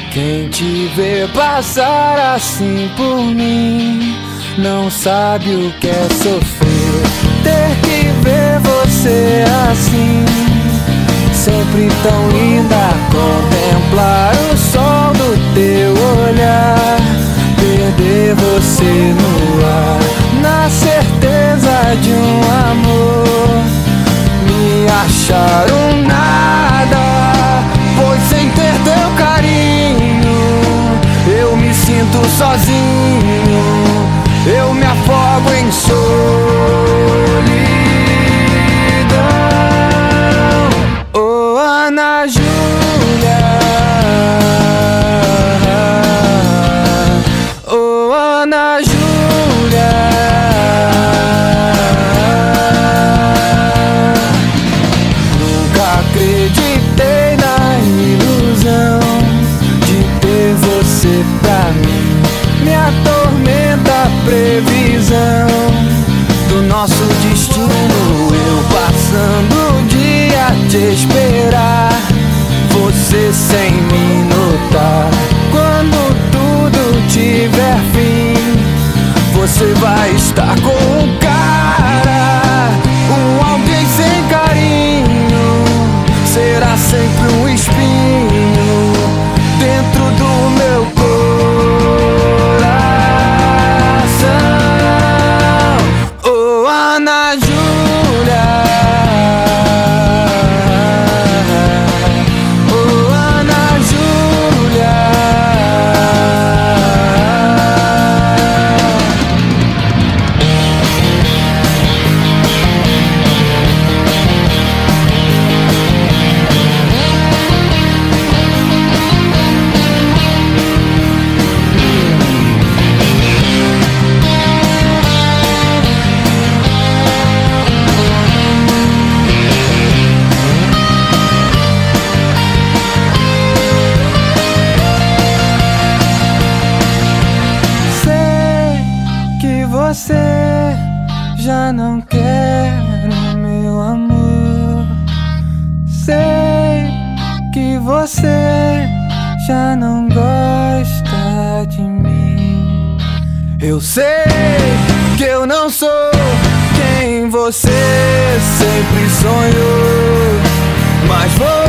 Quem te vê passar assim por mim não sabe o que é sofrer. Ter que ver você assim, sempre tão linda. Contemplar o sol do teu olhar, perder você no ar, na certeza de um amor. Me achar um nada, pois sem ter teu carinho eu me sinto sozinho, eu me afogo em solidão. Oh, Ana Júlia, oh, Ana Júlia, nunca acreditei na ilusão de ter você pra mim. Me atormenta a previsão do nosso destino, eu passando o dia a te esperar, você sem me notar. Quando tudo tiver fim, você vai estar com um cara, um alguém sem carinho. Será sempre um espinho dentro do meu coração. Oh, Ana Júlia, oh, Ana Júlia. Você já não quer meu amor. Sei que você já não gosta de mim. Eu sei que eu não sou quem você sempre sonhou, mas vou